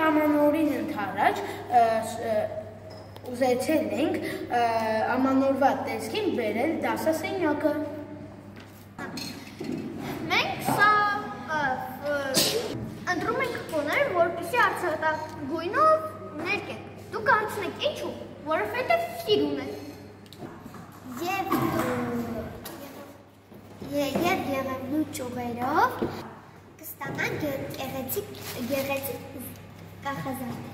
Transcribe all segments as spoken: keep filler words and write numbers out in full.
ամանորին ընդառաջ ուզեցել ենք ամանորվա տեսքին բերել դասասենյակը։ Մենք սա ընտրում ենք կոներ, որպեսզի արծաթագույնով ներկենք։ Դուք հարցնեք ինչու, որովհետև սիրուն է։ Եվ եւ եղևնու ճյուղերով կստանանք գեղեցիկ գեղեցիկ կախազարդեր։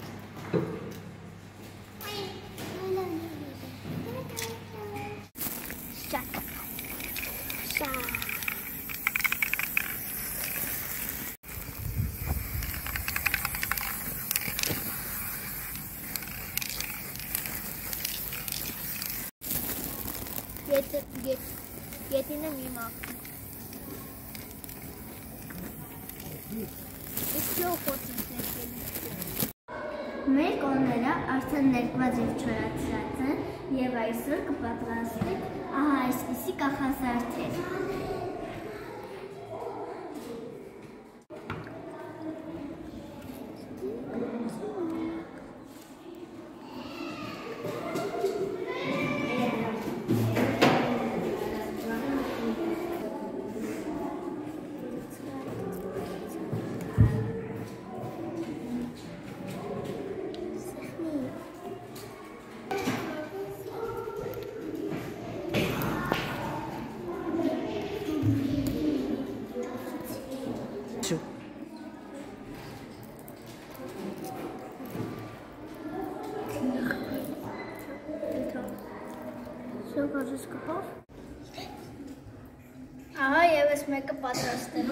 Շատ շատ Գետը գետինը մի մաքրում։ Իսկ ոքոտից ներկել։ Մեր կոնները արդեն ներկված և չորացրած են և այսօր կպատրաստենք ահա այսպիսի կախազարդեր։ Ահա ևս մեկը պատրաստ է։